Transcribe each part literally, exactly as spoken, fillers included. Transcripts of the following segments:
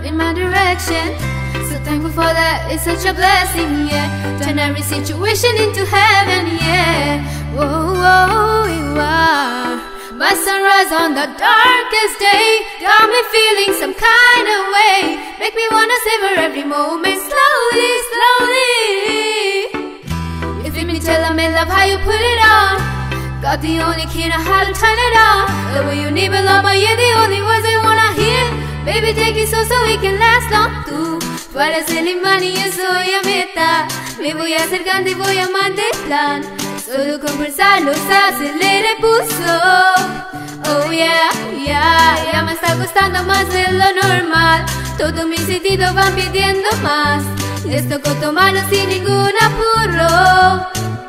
in my direction. So thankful for that, it's such a blessing, yeah. Turn every situation into heaven, yeah. Whoa, whoa, you are my sunrise on the darkest day. Got me feeling some kind of way. Make me wanna savor every moment slowly, slowly. You feel me, tell me love how you put it on. Got the only key to how to turn it on. The way you need me, love, but you're the only words I wanna hear. Baby, take it slow so we can last long. Tú, tú eres el imán y yo soy la meta. Me voy acercando y voy amando el plan. Solo conversar nos acelera el pulso. Oh yeah, yeah, ya me está costando más de lo normal. Todos mis sentidos van pidiendo más. Les toco tu mano sin ningún apuro.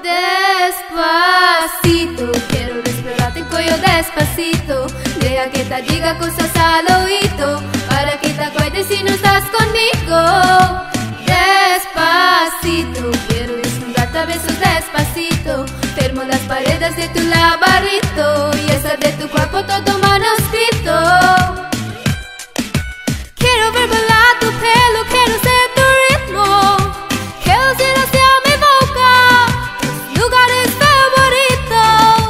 Despacito, quiero respirar tu cuello despacito. Deja que te diga cosas al oído, para que te acuerdes si no estás conmigo. Despacito, quiero desnudarte a besos despacito. Firmo las paredes de tu laberinto y hacer de tu cuerpo todo manuscrito. Quiero ver volar tu pelo, quiero ser tu ritmo. Quiero ir hacia mi boca, tus lugares favoritos.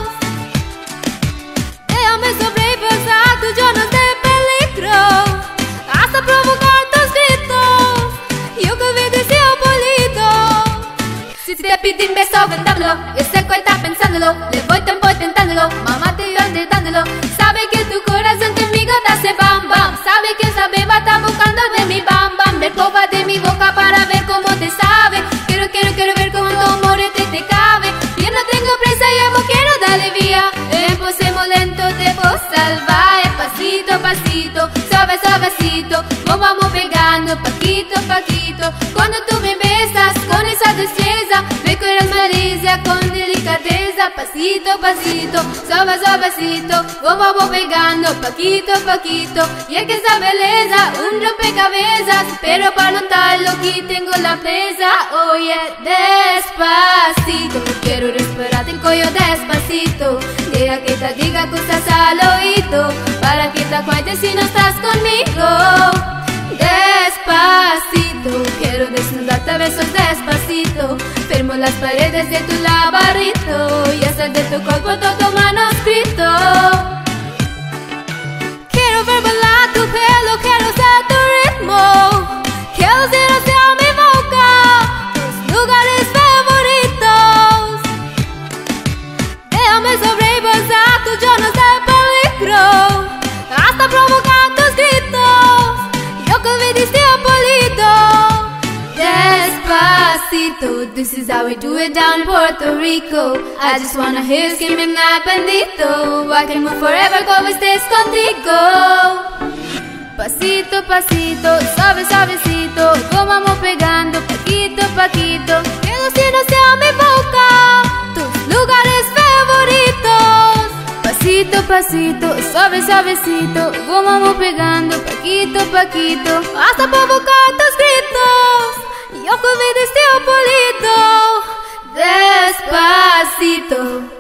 Déjame sobrepasar tus zonas de peligro, hasta provocar tus gritos. Yo que vi deseo bonito. Si te pide un beso, vendámelo. Yo sé que estás pensándolo, le voy tiempo intentándolo. Mamá te iba intentándolo. Sabe que tu corazón conmigo te hace bam bam. Sabe que esa beba está buscando de mi bam bam. Ver copa de mi boca para ver cómo te sabe. Quiero, quiero, quiero ver cómo tu amor te, te cabe. Yo no tengo prisa, yo no quiero darle vía. Empecemos lento, te voy salvaje. Pasito, pasito, suave, suavecito. Nos vamos pegando, paquito, paquito. Cuando tú me besas con esa destreza, me cueras malicia con delicadeza. Pasito, pasito, suave, suavecito. Nos vamos pegando, paquito, paquito. Y es que esa belleza, un rompecabezas. Pero para notarlo aquí tengo la presa. Oye, despacito, quiero respirarte el cuello despacito. Deja que te diga cosas al oído, para que te acuerdes si no estás conmigo. Despacito, quiero desnudarte a besos despacito. Firmo las paredes de tu laberinto y hacer de tu cuerpo todo manuscrito. Quiero ver volar tu pelo, quiero ser tu ritmo. Quiero ir hacia mi boca, tus lugares favoritos. Déjame sobrepasar tus zonas de peligro, hasta provocar tus gritos. Yo que vi deseo bonito. Despacito, this is how we do it down in Puerto Rico. I just wanna hear you screaming ay bendito. I can move forever como estés contigo. Pasito, pasito, suave, suavecito. Como vamos pegando, paquito, paquito. Quiero ir hacia mi boca, tus lugares favoritos. Pasito, pasito, suave, suavecito. Como vamos pegando, paquito, paquito. Hasta provocar tus gritos. Yo que vi deseo bonito. Despacito.